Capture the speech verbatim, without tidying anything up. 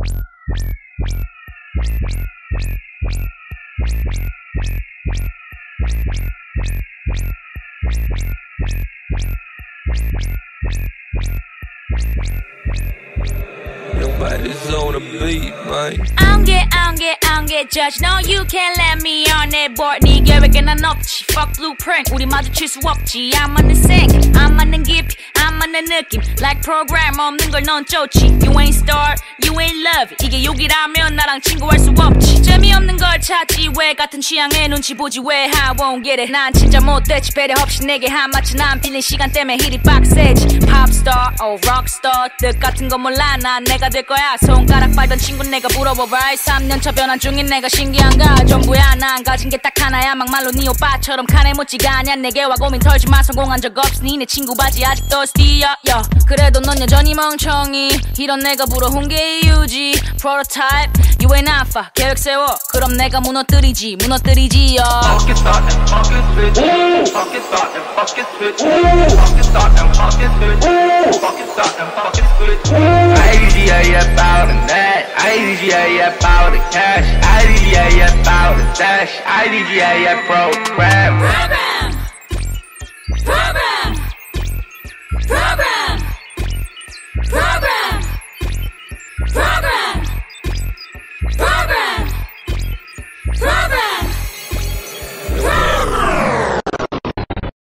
Nobody's on the beat, man. I don't get, I don't get, I don't get judged. No, you can't let me on that board. 네 계획엔 난 없지. Fuck blueprint. 우리 마주칠 수 없지. 안 맞는 생, 안 맞는 깊이, 안 맞는 느낌. Like program 없는 걸 넌 쫓지. You ain't star, you ain't love it. 이게 욕이라면 나랑 친구할 수 없지. 재미없는 걸 찾지. 왜 같은 취향에 눈치 보지. 왜 I won't get it. 난 진짜 못됐지. 배려 없이 내게 한 마치 난 빌린 시간 때문에 힐이 빡세지. Popstar, oh rockstar. 뜻 같은 거 몰라. 난 내가 될 거야. 손가락 빨던 친구 내가 부러워. Right? 삼 년 차 변환 중인 내가 신기한가. 전부야 난 가진 게 딱 하나야. 막말로 네 오빠처럼 칸에 묻지가 않냐. 내게와 고민 털지마. 성공한 적 없으니 내 친구 바지 아직도 스티어. yeah. 그래도 넌 여전히 멍청이. 이런 내가 부러운 게 이유지. Prototype, you ain't alpha. 계획 세워. 그럼 내가 무너뜨리지. 무너뜨리지. Fuck it, start and fuck it, switch. Fuck it, start and fuck it, switch. Fuck it, start and fuck it, switch. Fuck it, start and fuck it, switch. I D G A F out of that. I D G A F out of cash. I D G A F out of dash. I D G A F program.